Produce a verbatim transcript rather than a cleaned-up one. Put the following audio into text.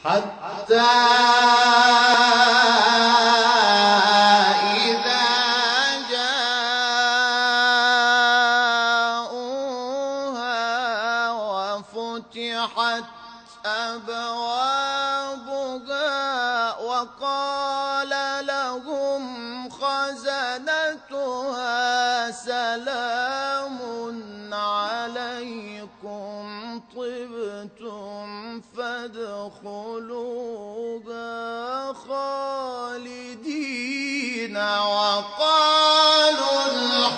حتى إذا جاءوها وفتحت أبوابها وقال لهم خزنتها سلام عليكم طبتم فادخلوها خالدين وقالوا